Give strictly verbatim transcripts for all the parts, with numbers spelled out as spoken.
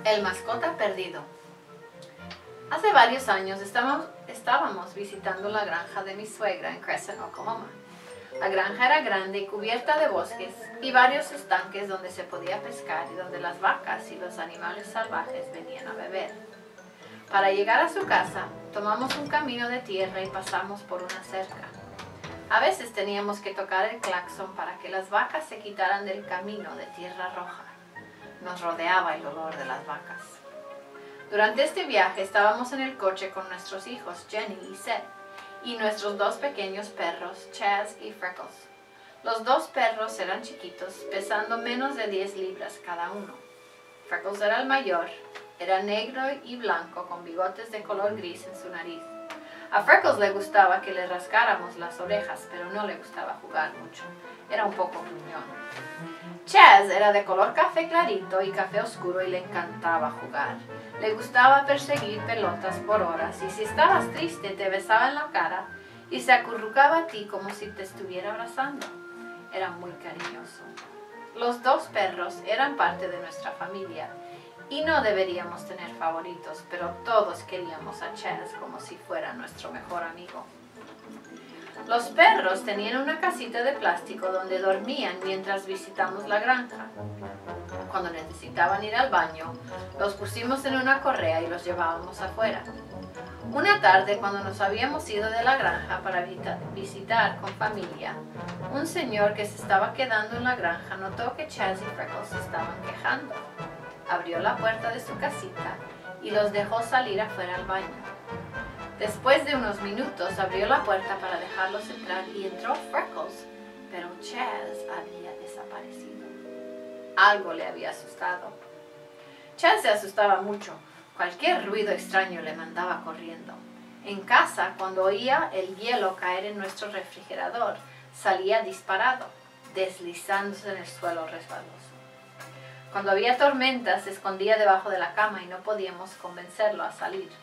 El mascota perdido. Hace varios años estábamos, estábamos visitando la granja de mi suegra en Crescent, Oklahoma. La granja era grande y cubierta de bosques y varios estanques donde se podía pescar y donde las vacas y los animales salvajes venían a beber. Para llegar a su casa, tomamos un camino de tierra y pasamos por una cerca. A veces teníamos que tocar el claxon para que las vacas se quitaran del camino de tierra roja. Nos rodeaba el olor de las vacas. Durante este viaje estábamos en el coche con nuestros hijos Jenny y Seth y nuestros dos pequeños perros Chaz y Freckles. Los dos perros eran chiquitos, pesando menos de diez libras cada uno. Freckles era el mayor, era negro y blanco con bigotes de color gris en su nariz. A Freckles le gustaba que le rascáramos las orejas, pero no le gustaba jugar mucho. Era un poco gruñón. Chaz era de color café clarito y café oscuro y le encantaba jugar. Le gustaba perseguir pelotas por horas y si estabas triste te besaba en la cara y se acurrucaba a ti como si te estuviera abrazando. Era muy cariñoso. Los dos perros eran parte de nuestra familia y no deberíamos tener favoritos, pero todos queríamos a Chaz como si fuera nuestro mejor amigo. Los perros tenían una casita de plástico donde dormían mientras visitamos la granja. Cuando necesitaban ir al baño, los pusimos en una correa y los llevábamos afuera. Una tarde, cuando nos habíamos ido de la granja para visitar con familia, un señor que se estaba quedando en la granja notó que Chaz y Freckles se estaban quejando. Abrió la puerta de su casita y los dejó salir afuera al baño. Después de unos minutos abrió la puerta para dejarlos entrar y entró Freckles, pero Chaz había desaparecido. Algo le había asustado. Chaz se asustaba mucho. Cualquier ruido extraño le mandaba corriendo. En casa, cuando oía el hielo caer en nuestro refrigerador, salía disparado, deslizándose en el suelo resbaloso. Cuando había tormenta, se escondía debajo de la cama y no podíamos convencerlo a salir.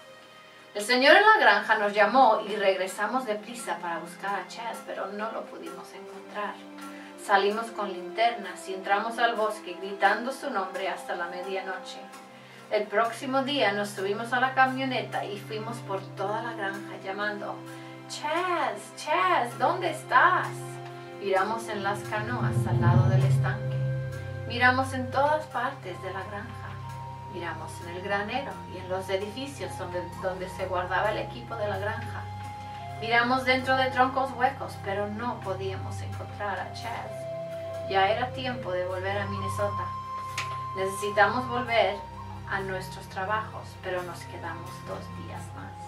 El señor en la granja nos llamó y regresamos deprisa para buscar a Chaz, pero no lo pudimos encontrar. Salimos con linternas y entramos al bosque gritando su nombre hasta la medianoche. El próximo día nos subimos a la camioneta y fuimos por toda la granja llamando: Chaz, Chaz, ¿dónde estás? Miramos en las canoas al lado del estanque. Miramos en todas partes de la granja. Miramos en el granero y en los edificios donde, donde se guardaba el equipo de la granja. Miramos dentro de troncos huecos, pero no podíamos encontrar a Chaz. Ya era tiempo de volver a Minnesota. Necesitamos volver a nuestros trabajos, pero nos quedamos dos días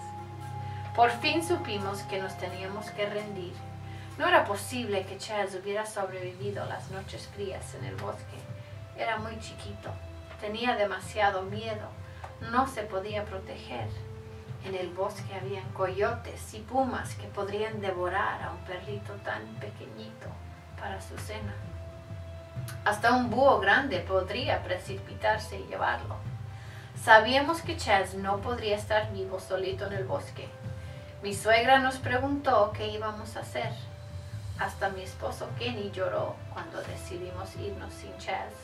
más. Por fin supimos que nos teníamos que rendir. No era posible que Chaz hubiera sobrevivido las noches frías en el bosque. Era muy chiquito. Tenía demasiado miedo, no se podía proteger. En el bosque habían coyotes y pumas que podrían devorar a un perrito tan pequeñito para su cena. Hasta un búho grande podría precipitarse y llevarlo. Sabíamos que Chaz no podría estar vivo solito en el bosque. Mi suegra nos preguntó qué íbamos a hacer. Hasta mi esposo Kenny lloró cuando decidimos irnos sin Chaz.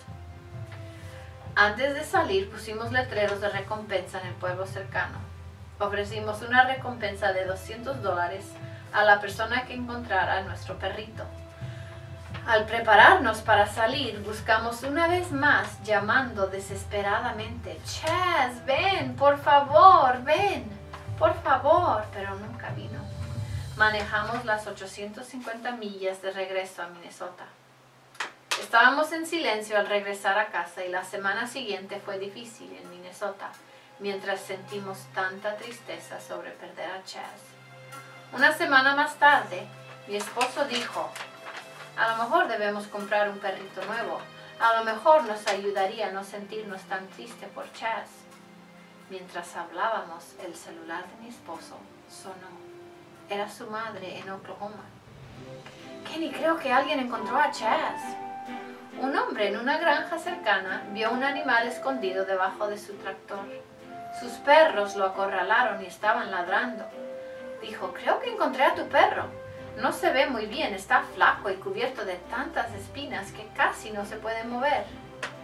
Antes de salir pusimos letreros de recompensa en el pueblo cercano. Ofrecimos una recompensa de doscientos dólares a la persona que encontrara a nuestro perrito. Al prepararnos para salir, buscamos una vez más llamando desesperadamente: Chaz, ven, por favor, ven, por favor, pero nunca vino. Manejamos las ochocientas cincuenta millas de regreso a Minnesota. Estábamos en silencio al regresar a casa y la semana siguiente fue difícil en Minnesota, mientras sentimos tanta tristeza sobre perder a Chaz. Una semana más tarde, mi esposo dijo: a lo mejor debemos comprar un perrito nuevo, a lo mejor nos ayudaría a no sentirnos tan tristes por Chaz. Mientras hablábamos, el celular de mi esposo sonó. Era su madre en Oklahoma. Kenny, creo que alguien encontró a Chaz. Un hombre en una granja cercana vio un animal escondido debajo de su tractor. Sus perros lo acorralaron y estaban ladrando. Dijo: creo que encontré a tu perro. No se ve muy bien, está flaco y cubierto de tantas espinas que casi no se puede mover.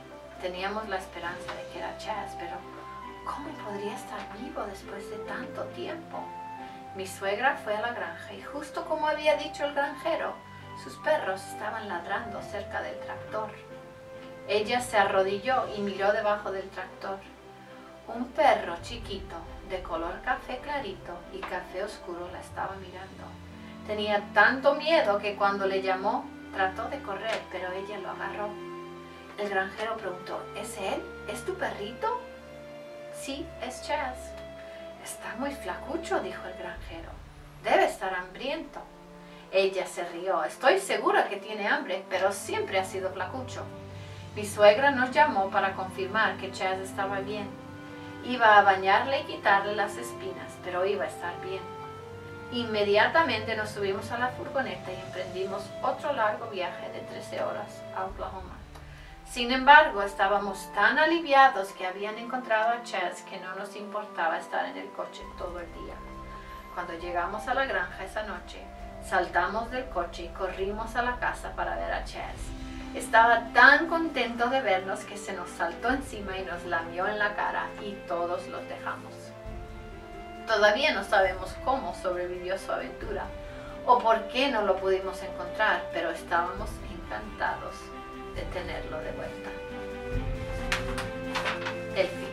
teníamos la esperanza de que era Chaz, pero ¿cómo podría estar vivo después de tanto tiempo? Mi suegra fue a la granja y justo como había dicho el granjero, sus perros estaban ladrando cerca del tractor. Ella se arrodilló y miró debajo del tractor. Un perro chiquito, de color café clarito y café oscuro, la estaba mirando. Tenía tanto miedo que cuando le llamó, trató de correr, pero ella lo agarró. El granjero preguntó, ¿es él? ¿Es tu perrito? Sí, es Chaz. Está muy flacucho, dijo el granjero. Debe estar hambriento. Ella se rió. Estoy segura que tiene hambre, pero siempre ha sido flacucho. Mi suegra nos llamó para confirmar que Chaz estaba bien. Iba a bañarle y quitarle las espinas, pero iba a estar bien. Inmediatamente nos subimos a la furgoneta y emprendimos otro largo viaje de trece horas a Oklahoma. Sin embargo, estábamos tan aliviados que habían encontrado a Chaz que no nos importaba estar en el coche todo el día. Cuando llegamos a la granja esa noche, saltamos del coche y corrimos a la casa para ver a Chaz. Estaba tan contento de vernos que se nos saltó encima y nos lamió en la cara y todos los dejamos. Todavía no sabemos cómo sobrevivió su aventura o por qué no lo pudimos encontrar, pero estábamos encantados de tenerlo de vuelta. El fin.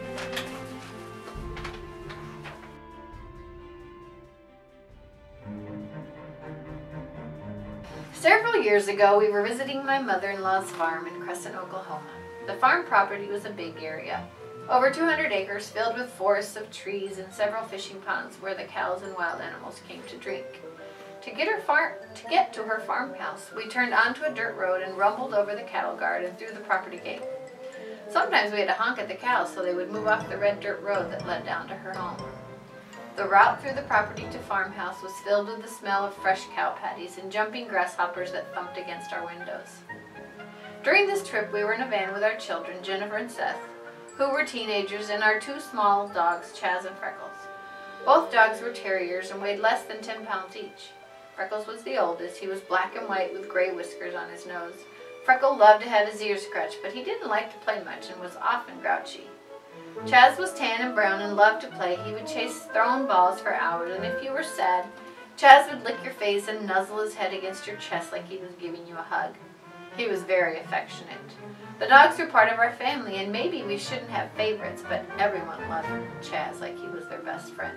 Several years ago, we were visiting my mother-in-law's farm in Crescent, Oklahoma. The farm property was a big area, over two hundred acres filled with forests of trees and several fishing ponds where the cows and wild animals came to drink. To get, her far to get to her farmhouse, we turned onto a dirt road and rumbled over the cattle guard and through the property gate. Sometimes we had to honk at the cows so they would move off the red dirt road that led down to her home. The route through the property to farmhouse was filled with the smell of fresh cow patties and jumping grasshoppers that thumped against our windows. During this trip, we were in a van with our children, Jennifer and Seth, who were teenagers, and our two small dogs, Chaz and Freckles. Both dogs were terriers and weighed less than ten pounds each. Freckles was the oldest. He was black and white with gray whiskers on his nose. Freckle loved to have his ears scratched, but he didn't like to play much and was often grouchy. Chaz was tan and brown and loved to play. He would chase thrown balls for hours, and if you were sad, Chaz would lick your face and nuzzle his head against your chest like he was giving you a hug. He was very affectionate. The dogs were part of our family, and maybe we shouldn't have favorites, but everyone loved Chaz like he was their best friend.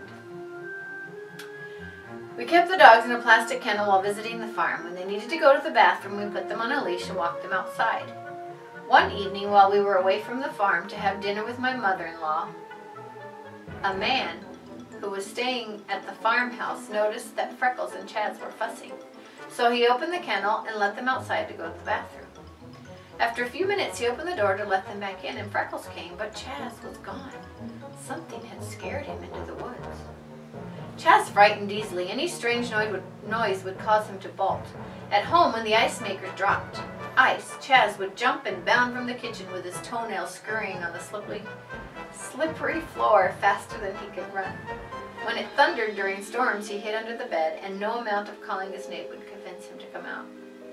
We kept the dogs in a plastic kennel while visiting the farm. When they needed to go to the bathroom, we put them on a leash and walked them outside. One evening, while we were away from the farm to have dinner with my mother-in-law, a man who was staying at the farmhouse noticed that Freckles and Chaz were fussing. So he opened the kennel and let them outside to go to the bathroom. After a few minutes, he opened the door to let them back in, and Freckles came, but Chaz was gone. Something had scared him into the woods. Chaz frightened easily. Any strange noise would cause him to bolt. At home, when the ice maker dropped ice, Chaz would jump and bound from the kitchen with his toenails scurrying on the slippery, slippery floor faster than he could run. When it thundered during storms, he hid under the bed, and no amount of calling his name would convince him to come out.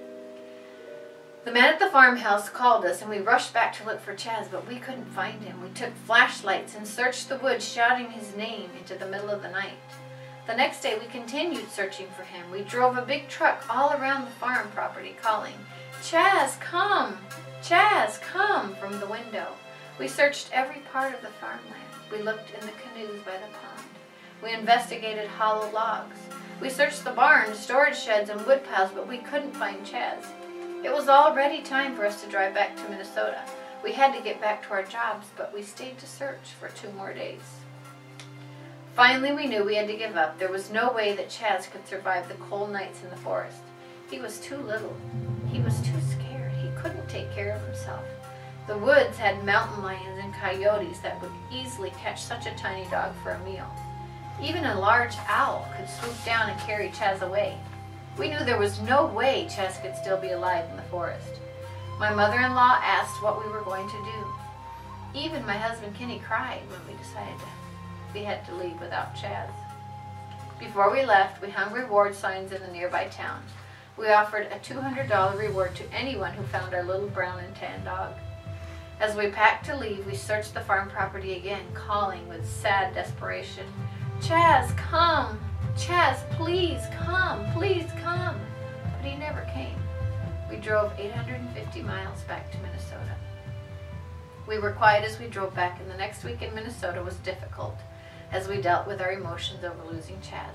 The man at the farmhouse called us, and we rushed back to look for Chaz, but we couldn't find him. We took flashlights and searched the woods, shouting his name into the middle of the night. The next day, we continued searching for him. We drove a big truck all around the farm property, calling, "Chaz, come! Chaz, come!" from the window. We searched every part of the farmland. We looked in the canoes by the pond. We investigated hollow logs. We searched the barns, storage sheds, and wood piles, but we couldn't find Chaz. It was already time for us to drive back to Minnesota. We had to get back to our jobs, but we stayed to search for two more days. Finally, we knew we had to give up. There was no way that Chaz could survive the cold nights in the forest. He was too little. He was too scared. He couldn't take care of himself. The woods had mountain lions and coyotes that would easily catch such a tiny dog for a meal. Even a large owl could swoop down and carry Chaz away. We knew there was no way Chaz could still be alive in the forest. My mother-in-law asked what we were going to do. Even my husband Kenny cried when we decided that we had to leave without Chaz. Before we left, we hung reward signs in the nearby town. We offered a two hundred dollar reward to anyone who found our little brown and tan dog. As we packed to leave, we searched the farm property again, calling with sad desperation, "Chaz, come! Chaz, please come! Please come!" But he never came. We drove eight hundred fifty miles back to Minnesota. We were quiet as we drove back, and the next week in Minnesota was difficult as we dealt with our emotions over losing Chaz.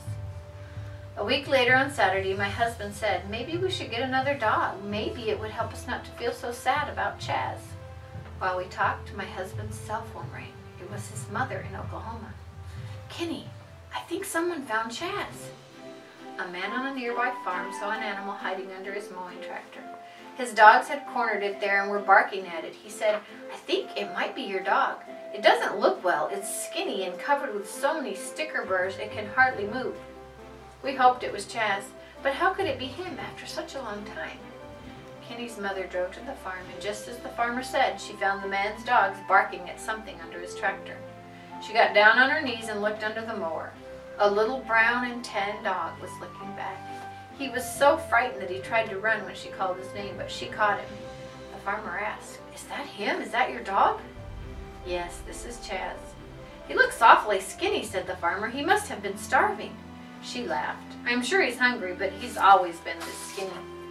A week later on Saturday, my husband said, maybe we should get another dog. Maybe it would help us not to feel so sad about Chaz. While we talked, my husband's cell phone rang. It was his mother in Oklahoma. "Kenny, I think someone found Chaz." A man on a nearby farm saw an animal hiding under his mowing tractor. His dogs had cornered it there and were barking at it. He said, "I think it might be your dog. It doesn't look well. It's skinny and covered with so many sticker burrs it can hardly move." We hoped it was Chaz, but how could it be him after such a long time? Kenny's mother drove to the farm, and just as the farmer said, she found the man's dogs barking at something under his tractor. She got down on her knees and looked under the mower. A little brown and tan dog was looking back. He was so frightened that he tried to run when she called his name, but she caught him. The farmer asked, "Is that him? Is that your dog?" "Yes, this is Chaz." "He looks awfully skinny," said the farmer. "He must have been starving." She laughed. "I'm sure he's hungry, but he's always been this skinny."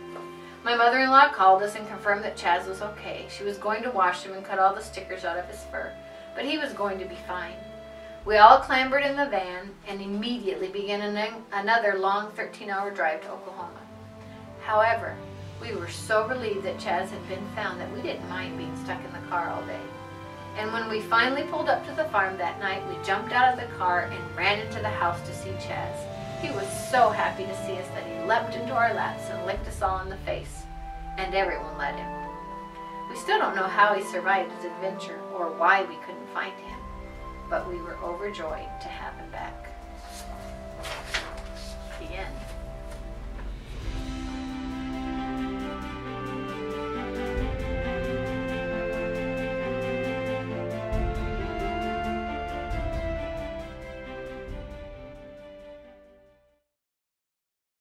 My mother-in-law called us and confirmed that Chaz was okay. She was going to wash him and cut all the stickers out of his fur, but he was going to be fine. We all clambered in the van and immediately began an another long thirteen-hour drive to Oklahoma. However, we were so relieved that Chaz had been found that we didn't mind being stuck in the car all day. And when we finally pulled up to the farm that night, we jumped out of the car and ran into the house to see Chaz. He was so happy to see us that he leapt into our laps and licked us all in the face. And everyone let him. We still don't know how he survived his adventure or why we couldn't find him, but we were overjoyed to have him back. The end.